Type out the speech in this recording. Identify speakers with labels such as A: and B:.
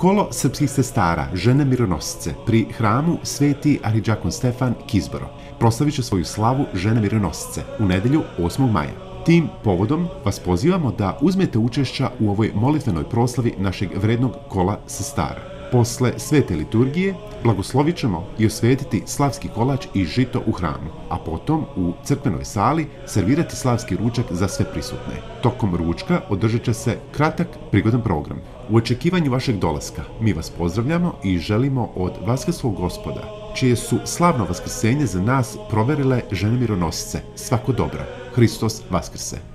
A: Kolo srpskih sestara, žene mironosice, pri hramu Sveti arhidžakon Stefan Kizboro proslavit će svoju slavu žene mironosice u nedjelju 8. maja. Tim povodom vas pozivamo da uzmete učešća u ovoj molitvenoj proslavi našeg vrednog kola sestara. Posle svete liturgije blagoslovit ćemo i osvetiti slavski kolač i žito u hramu, a potom u crkvenoj sali servirati slavski ručak za sve prisutne. Tokom ručka održat će se kratak prigodan program. U očekivanju vašeg dolaska mi vas pozdravljamo i želimo od vaskrslog Gospoda, čije su slavno vaskrsenje za nas proverile žene mironosice, svako dobro. Hristos vaskrse!